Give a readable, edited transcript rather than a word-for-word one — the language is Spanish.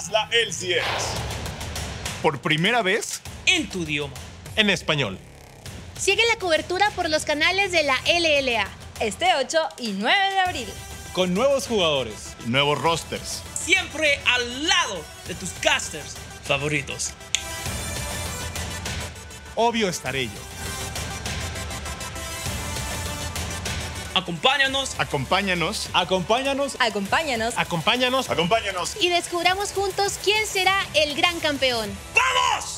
Hazla LCS. Por primera vez en tu idioma. En español. Sigue la cobertura por los canales de la LLA. Este 8 y 9 de abril. Con nuevos jugadores. Nuevos rosters. Siempre al lado de tus casters favoritos. Obvio estaré yo. Acompáñanos. Acompáñanos. Acompáñanos. Acompáñanos. Acompáñanos. Acompáñanos. Y descubramos juntos quién será el gran campeón. ¡Vamos!